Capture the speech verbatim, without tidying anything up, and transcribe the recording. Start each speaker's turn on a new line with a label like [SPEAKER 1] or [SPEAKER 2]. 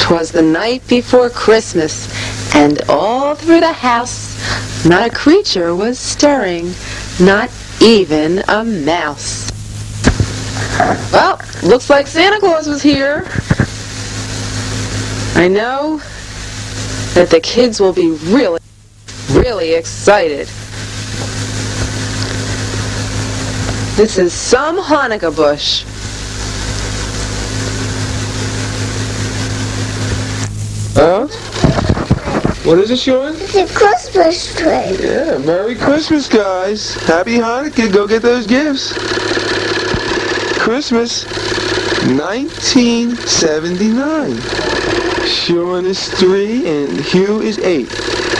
[SPEAKER 1] 'Twas the night before Christmas, and all through the house not a creature was stirring, not even a mouse. Well, looks like Santa Claus was here. I know that the kids will be really, really excited. This is some Chanukah bush.
[SPEAKER 2] Huh? What is it, Shawn?
[SPEAKER 3] It's a Christmas tree.
[SPEAKER 2] Yeah, Merry Christmas, guys. Happy Hanukkah. Go get those gifts. Christmas, nineteen seventy-nine. Shawn is three and Hugh is eight.